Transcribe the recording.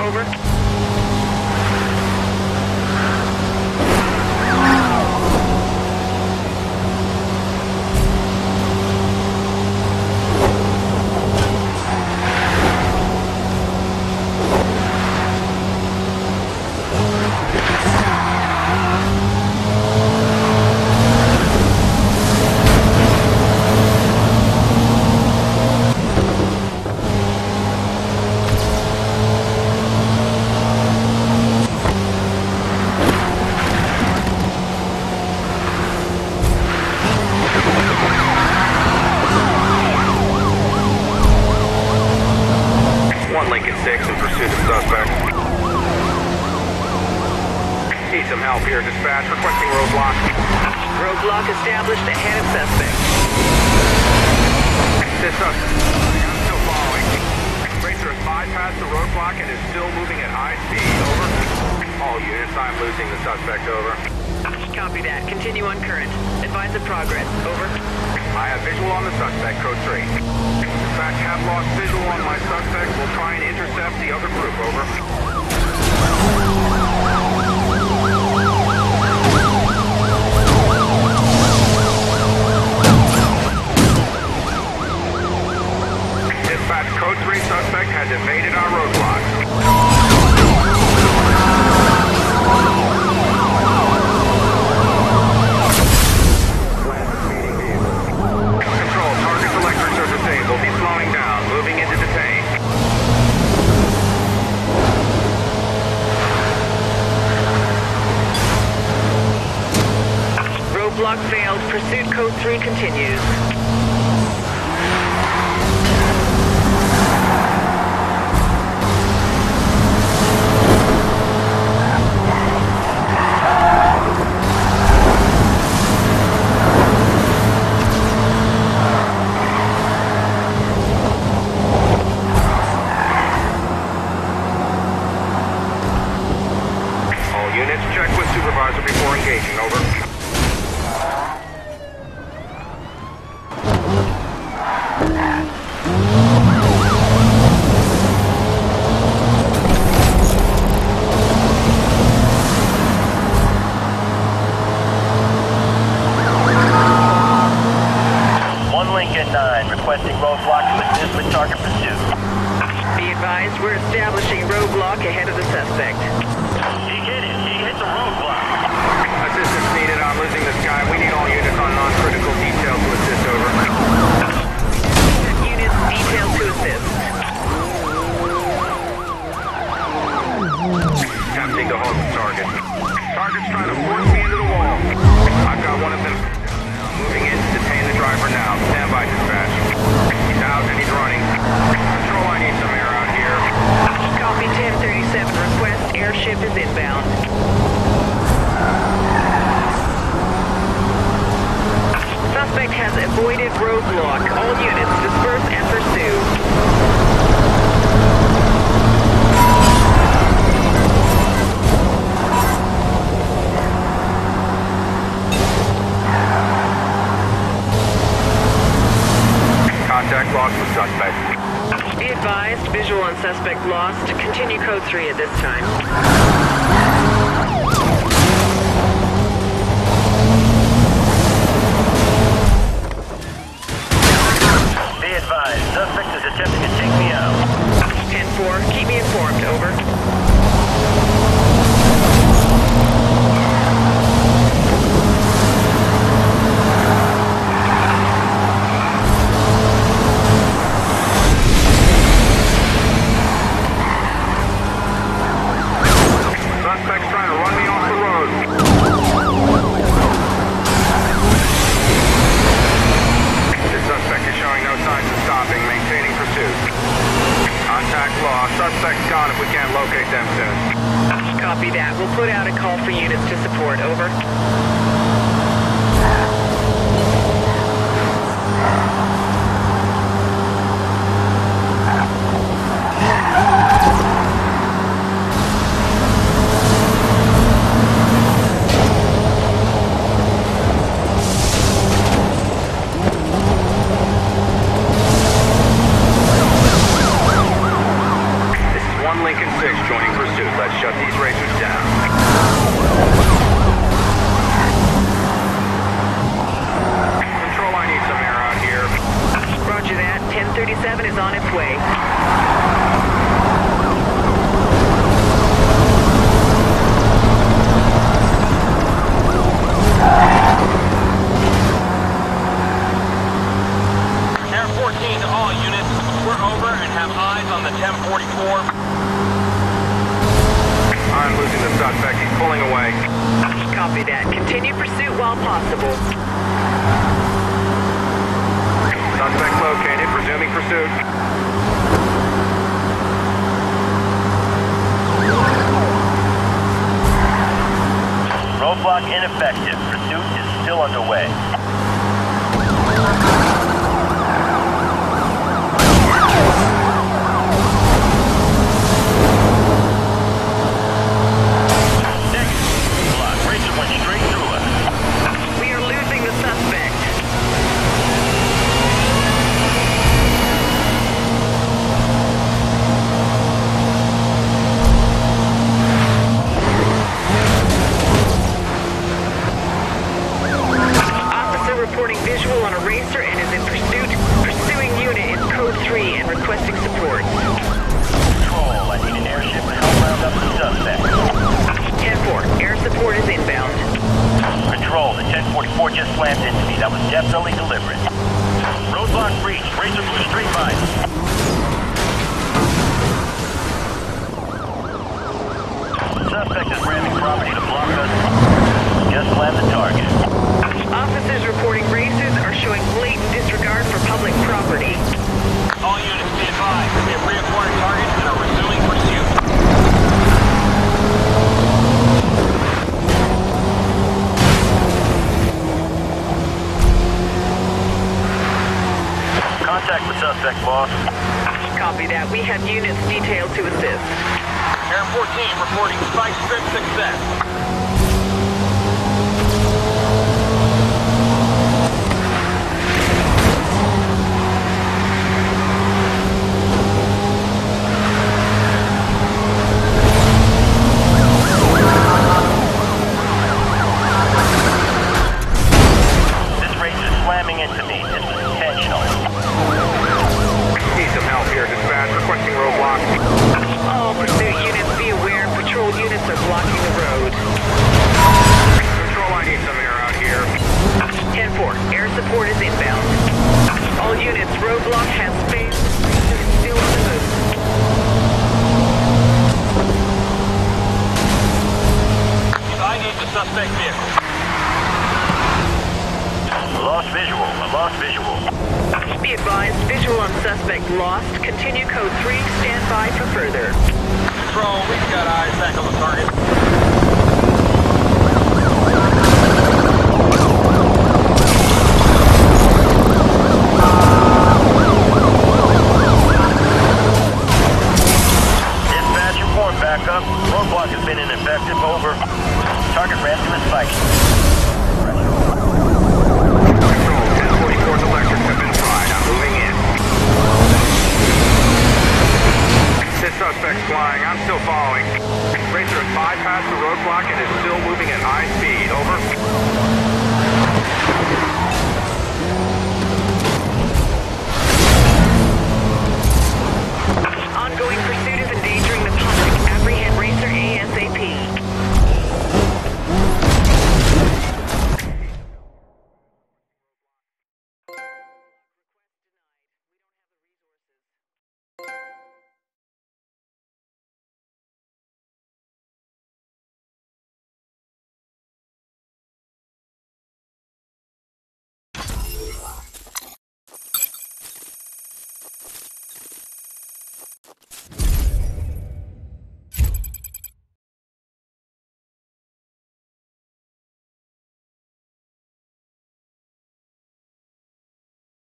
over. Lincoln 6 in pursuit of suspect. Need some help here, dispatch. Requesting roadblock. Roadblock established ahead of suspect. This suspect. I'm still following. Racer has bypassed the roadblock and is still moving at high speed. Over. All units, I'm losing the suspect. Over. Copy that. Continue on current. Advise of progress. Over. I have visual on the suspect. Code 3. Dispatch, have lost visual on my suspect. We'll try and intercept the other group. Over. Dispatch, Code 3 suspect has evaded our roadblocks. Control, target selectors are disabled. He's slowing down, moving into detain. Roadblock failed. Pursuit code 3 continues. Units, check with supervisor before engaging. Over. Lincoln 9, requesting roadblock to assist with target pursuit. Be advised, we're establishing roadblock ahead of the suspect. He hit it. He hit the roadblock. Assistance needed. I'm losing this guy. We need all units on non-critical detail to assist. Over. Units detailed to assist. Attempting to hold the target. Target's trying to force me into the wall. I've got one of them. Moving in to detain the driver now. Stand by, dispatch. He's out and he's running. Control, I need some air out here. Copy 1037. Request airship is inbound. Suspect has avoided roadblock. All units disperse and pursue. Contact lost with suspect. Be advised, visual on suspect lost. Continue code 3 at this time. Be advised, suspect is attempting to take me out. 10-4, keep me informed. Over. Suspect's trying to run me off the road. This suspect is showing no signs of stopping, maintaining pursuit. Contact lost. Suspect's gone if we can't locate them soon. Copy that. We'll put out a call for units to support. Over. 1 Lincoln 6 joining pursuit. Let's shut these racers down. Control, I need some air out here. Roger that. 1037 is on its way. Air 14 to all units. We're over and have eyes on the 1044. I'm losing the suspect. He's pulling away. Copy that. Continue pursuit while possible. Suspect located. Resuming pursuit. Roadblock ineffective. Pursuit is still underway. Reporting visual on a racer and is in pursuit. Pursuing unit in code 3 and requesting support. Control, I need an airship to help round up the suspect. 10-4, air support is inbound. Control, the 1044 just slammed into me. That was definitely deliberate. Roadblock breach. Racer blue straight by. Suspect is ramming property to block us. Just slammed the target. Officers reporting racers are showing blatant disregard for public property. All units be advised. We have reacquired targets and are resuming pursuit. Contact with suspect, boss. Copy that. We have units detailed to assist. Air 14 reporting spike strip success. Into me. This was intentional. Need some help here, dispatch. Requesting roadblock. All pursuit units be aware. Patrol units are blocking the road. Control, I need some air out here. 10-4, air support is inbound. All units, roadblock has space. Still on the move. I need the suspect vehicle. Lost visual. A lost visual. Be advised, visual on suspect lost. Continue code 3. Stand by for further. Control, we've got eyes back on the target. Dispatch report back up. Roadblock has been ineffective. Over. Target ran to his spike. Electrics have been fried. I'm moving in. This suspect's flying. I'm still following. Racer has bypassed the roadblock and is still moving at high speed. Over. Ongoing pursuit.